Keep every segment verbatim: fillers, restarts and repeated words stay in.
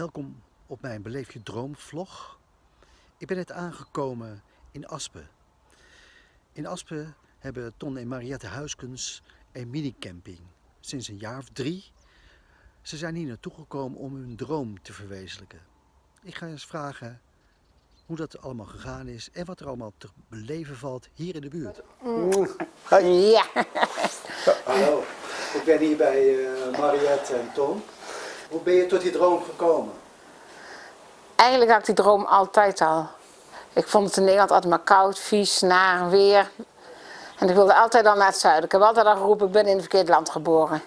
Welkom op mijn Beleef je Droom vlog. Ik ben net aangekomen in Aspe. In Aspe hebben Ton en Mariette Huiskens een minicamping. Sinds een jaar of drie. Ze zijn hier naartoe gekomen om hun droom te verwezenlijken. Ik ga eens vragen hoe dat allemaal gegaan is en wat er allemaal te beleven valt hier in de buurt. Mm. Ja. Hallo, ik ben hier bij uh, Mariette en Ton. Hoe ben je tot die droom gekomen? Eigenlijk had ik die droom altijd al. Ik vond het in Nederland altijd maar koud, vies, naar, weer. En ik wilde altijd al naar het zuiden. Ik heb altijd al geroepen, ik ben in het verkeerde land geboren.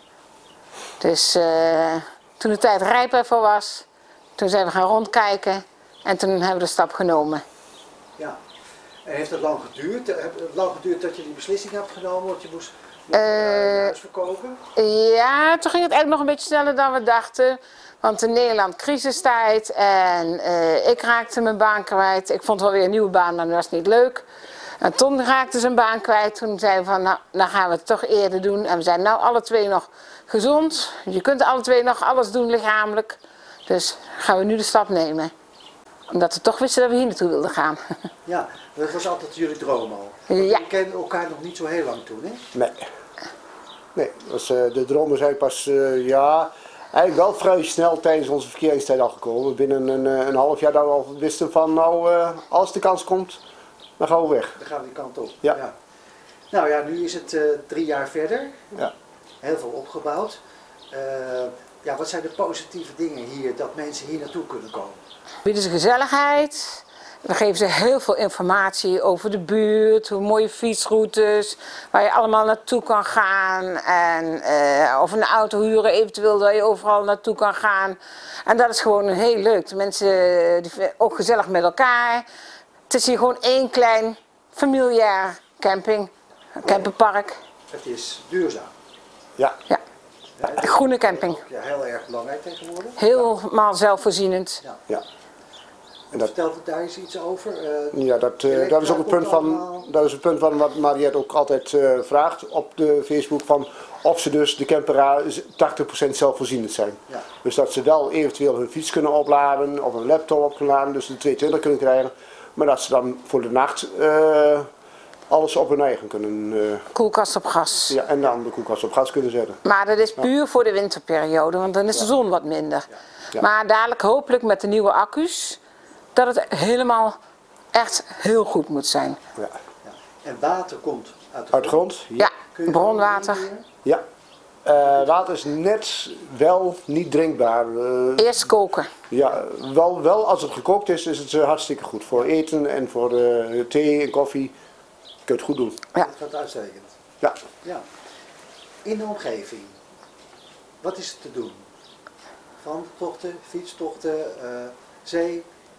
Dus uh, toen de tijd rijp ervoor was, toen zijn we gaan rondkijken en toen hebben we de stap genomen. Ja, en heeft het lang geduurd? Heeft het lang geduurd dat je die beslissing hebt genomen, want je moest nog uh, je huis verkopen? Ja, toen ging het eigenlijk nog een beetje sneller dan we dachten. Want in Nederland crisistijd en uh, ik raakte mijn baan kwijt. Ik vond wel weer een nieuwe baan, maar dat was niet leuk. En Ton raakte zijn baan kwijt. Toen zeiden we van, nou, dan gaan we het toch eerder doen. En we zijn nou alle twee nog gezond. Je kunt alle twee nog alles doen lichamelijk. Dus gaan we nu de stap nemen. Omdat we toch wisten dat we hier naartoe wilden gaan. Ja, dat was altijd jullie droom al. Ja. Jullie kenden elkaar nog niet zo heel lang toen, hè? Nee. Nee, was, uh, de dromen zijn pas, uh, ja, eigenlijk wel vrij snel tijdens onze verkeringstijd al gekomen. Binnen een, een half jaar dat we al wisten van, nou, uh, als de kans komt, dan gaan we weg. Dan gaan we die kant op. Ja. Ja. Nou ja, nu is het uh, drie jaar verder. Ja. Heel veel opgebouwd. Uh, ja, wat zijn de positieve dingen hier, dat mensen hier naartoe kunnen komen? We bieden ze gezelligheid. We geven ze heel veel informatie over de buurt, hoe mooie fietsroutes, waar je allemaal naartoe kan gaan. En uh, of een auto huren eventueel, waar je overal naartoe kan gaan. En dat is gewoon heel leuk. De mensen die, ook gezellig met elkaar. Het is hier gewoon één klein familiair camping, campingpark. Het is duurzaam. Ja. Ja. Ja, Een groene camping. Ja, heel erg belangrijk tegenwoordig. Helemaal zelfvoorzienend. Ja. Ja. En dat, Vertelt het daar eens iets over? Uh, ja, dat, uh, dat is ook een punt van, dat is een punt van wat Mariette ook altijd uh, vraagt op de Facebook, van of ze dus de camper tachtig procent zelfvoorzienend zijn. Ja. Dus dat ze wel eventueel hun fiets kunnen opladen of een laptop op kunnen laden, dus de tweehonderdtwintig kunnen krijgen. Maar dat ze dan voor de nacht uh, alles op hun eigen kunnen. Uh, Koelkast op gas. ja, en dan de koelkast op gas kunnen zetten. Maar dat is puur ja. voor de winterperiode, want dan is de zon wat minder. Ja. Ja. Maar dadelijk hopelijk met de nieuwe accu's, dat het helemaal echt heel goed moet zijn. Ja. Ja. En water komt uit de Uit de grond? grond? Ja, Kun je bronwater. Ja. Uh, water is net wel niet drinkbaar. Uh, Eerst koken. Ja, wel, wel als het gekookt is, is het uh, hartstikke goed. Voor eten en voor uh, thee en koffie kun je het goed doen. Ja. Dat gaat uitstekend. Ja. Ja. In de omgeving, wat is er te doen? Wandeltochten, fietstochten, uh, zee?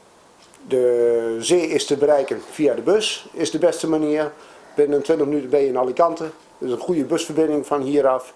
De zee is te bereiken via de bus, is de beste manier. Binnen twintig minuten ben je in Alicante. Dus een goede busverbinding van hieraf.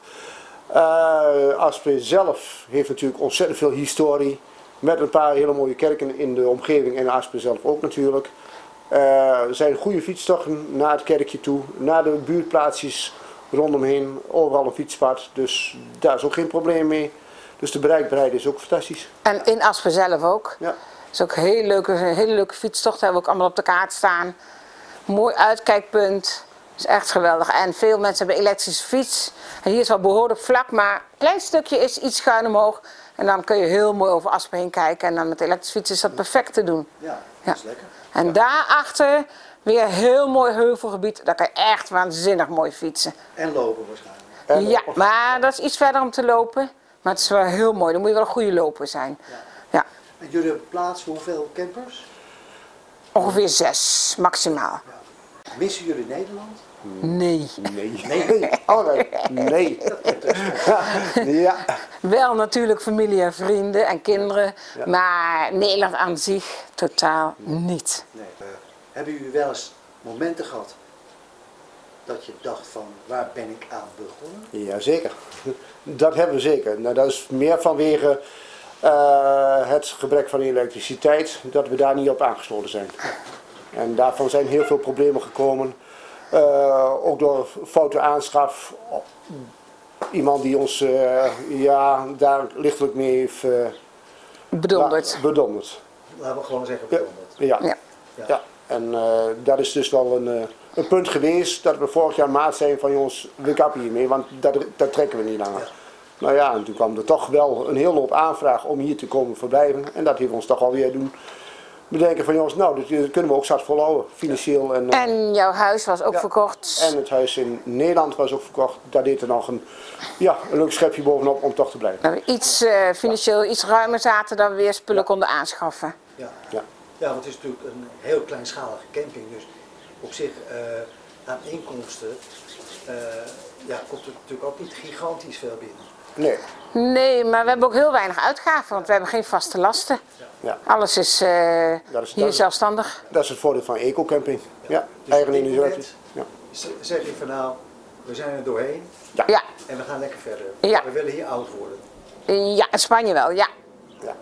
Uh, Aspe zelf heeft natuurlijk ontzettend veel historie. Met een paar hele mooie kerken in de omgeving en Aspe zelf ook natuurlijk. Uh, er zijn goede fietstochten naar het kerkje toe, naar de buurtplaatsjes rondomheen. Overal een fietspad, dus daar is ook geen probleem mee. Dus de bereikbaarheid is ook fantastisch. En in Aspe zelf ook. Ja. Dat is ook een hele leuke, een hele leuke fietstocht, hebben we ook allemaal op de kaart staan. Mooi uitkijkpunt. Dat is echt geweldig. En veel mensen hebben een elektrische fiets. En hier is wel behoorlijk vlak, maar een klein stukje is iets schuin omhoog. En dan kun je heel mooi over Aspe heen kijken. En dan met de elektrische fiets is dat perfect te doen. Ja, dat is lekker. En Ja. daarachter weer heel mooi heuvelgebied. Daar kan je echt waanzinnig mooi fietsen. En lopen waarschijnlijk. En, Ja, maar dat is iets verder om te lopen. Maar het is wel heel mooi. Dan moet je wel een goede loper zijn. Ja. Ja. En jullie hebben plaats voor hoeveel campers? Ongeveer zes, maximaal. Ja. Missen jullie Nederland? Nee. Nee. Nee. Oh nee. Nee. Ja. Wel natuurlijk familie en vrienden en kinderen. Ja. Maar Nederland aan zich totaal niet. Nee. Uh, hebben jullie wel eens momenten gehad dat je dacht van, waar ben ik aan begonnen? Jazeker. Dat hebben we zeker. Nou, dat is meer vanwege uh, het gebrek van elektriciteit, dat we daar niet op aangesloten zijn. En daarvan zijn heel veel problemen gekomen. Uh, ook door foute aanschaf. Iemand die ons uh, ja, daar lichtelijk mee heeft uh, Bedonderd. Ja, bedonderd. Laten we gewoon zeggen bedonderd. Ja. Ja. Ja. ja. En uh, dat is dus wel een, uh, een punt geweest dat we vorig jaar maat zijn van jongens, we kappen hiermee, want dat, dat trekken we niet langer. Ja. Nou ja, en toen kwam er toch wel een hele hoop aanvraag om hier te komen verblijven. En dat heeft ons toch alweer doen bedenken van jongens, nou, dat kunnen we ook straks volhouden, financieel. En, uh, en jouw huis was ook ja, verkocht. En het huis in Nederland was ook verkocht. Daar deed er nog een, ja, een leuk schepje bovenop om toch te blijven. Dat we iets uh, financieel iets ruimer zaten, dat we weer spullen ja. konden aanschaffen. Ja. Ja. Ja, want het is natuurlijk een heel kleinschalige camping, dus op zich uh, aan inkomsten uh, ja, komt er natuurlijk ook niet gigantisch veel binnen. Nee. Nee, maar we hebben ook heel weinig uitgaven, want we hebben geen vaste lasten. Ja. Ja. Alles is, uh, dat is hier dat zelfstandig. Dat is het voordeel van ecocamping. Ja. Ja. Dus eigen initiatief. Ja. Zeg je van nou, we zijn er doorheen ja. Ja. en we gaan lekker verder. Ja. We willen hier oud worden. Ja, in Spanje wel, ja. Ja.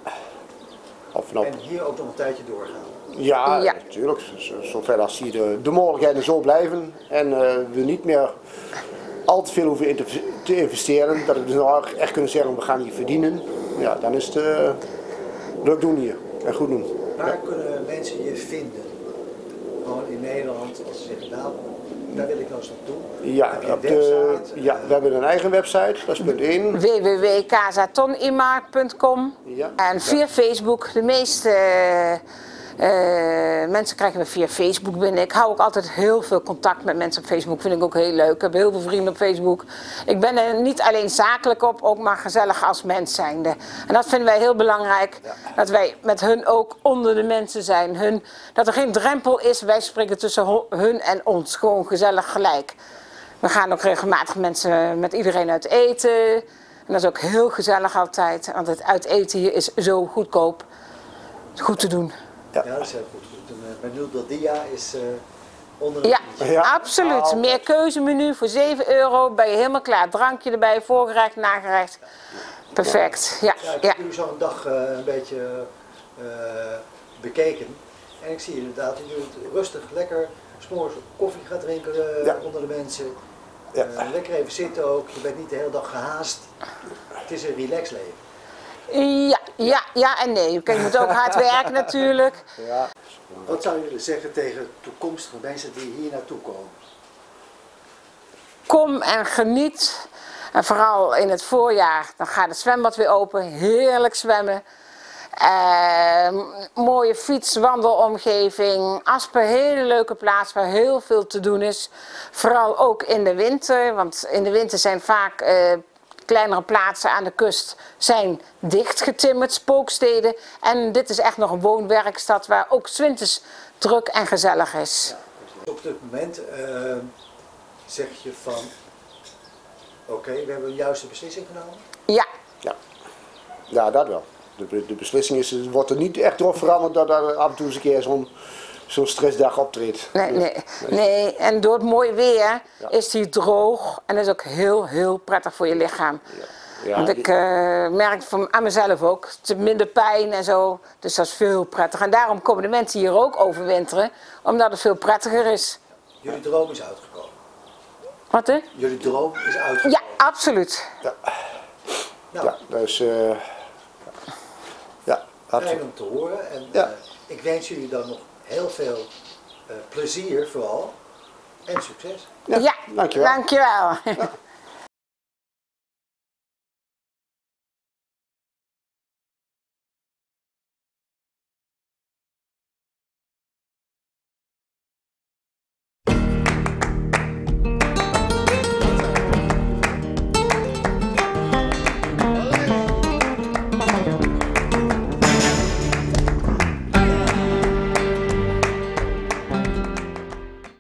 En hier ook nog een tijdje doorgaan. Ja, ja. natuurlijk. Zover als hier de, de mogelijkheden zo blijven en uh, we niet meer al te veel hoeven te investeren, dat we dus nou echt kunnen zeggen we gaan hier verdienen, ja, dan is het uh, leuk doen hier en goed doen. Waar ja. kunnen mensen je vinden? Gewoon in Nederland, als ze zeggen nou, daar wil ik nou eens naartoe. Ja, Heb je op de, ja uh, we hebben een eigen website, dat is punt één. w w w punt casa ton imar punt com ja. En via ja. Facebook, de meeste uh, mensen krijgen we via Facebook binnen. Ik hou ook altijd heel veel contact met mensen op Facebook, vind ik ook heel leuk. Ik heb heel veel vrienden op Facebook. Ik ben er niet alleen zakelijk op, ook maar gezellig als mens zijnde. En dat vinden wij heel belangrijk, ja. dat wij met hun ook onder de mensen zijn. Hun, dat er geen drempel is, wij spreken tussen hun en ons, gewoon gezellig gelijk. We gaan ook regelmatig mensen met iedereen uit eten. En dat is ook heel gezellig altijd, want het uit eten hier is zo goedkoop. Goed te doen. Ja, ja dat is heel goed. Mijn Nuldadia is uh, onder de ja, ja, absoluut. Oh, meer keuzemenu voor zeven euro. Ben je helemaal klaar. Drankje erbij, voorgerecht, nagerecht. Perfect. Ja, ja, ik ja. heb nu zo'n dag uh, een beetje uh, bekeken. En ik zie inderdaad, je doet rustig, lekker, 's morgens koffie gaat drinken uh, ja. onder de mensen. Ja. Uh, lekker even zitten ook. Je bent niet de hele dag gehaast. Het is een relax leven. Ja, ja, ja en nee. Je moet ook hard werken natuurlijk. Ja. Wat zou je willen zeggen tegen toekomstige mensen die hier naartoe komen? Kom en geniet. En vooral in het voorjaar, dan gaat het zwembad weer open. Heerlijk zwemmen. Uh, mooie fiets-wandelomgeving. Aspen, hele leuke plaats waar heel veel te doen is. Vooral ook in de winter, want in de winter zijn vaak uh, kleinere plaatsen aan de kust zijn dichtgetimmerd, spooksteden. En dit is echt nog een woon-werkstad waar ook 's winters druk en gezellig is. Ja, op dit moment uh, zeg je van, oké, okay, we hebben een juiste beslissing genomen? Ja. Ja, ja dat wel. De, de beslissing is, het wordt er niet echt door veranderd dat er af en toe eens een keer zo'n zo'n stressdag optreedt. Nee, nee, nee, en door het mooie weer ja. is die droog en dat is ook heel, heel prettig voor je lichaam. Ja. Ja, Want ik uh, merk van, aan mezelf ook, het is minder pijn en zo, dus dat is veel prettiger. En daarom komen de mensen hier ook overwinteren, omdat het veel prettiger is. Jullie droom is uitgekomen. Wat hè? Jullie droom is uitgekomen. Ja, absoluut. Ja, nou. ja dat is... Uh, ja, fijn om te horen en ja. uh, ik wens jullie dan nog heel veel uh, plezier vooral en succes. Ja, ja dankjewel. dankjewel. Ja.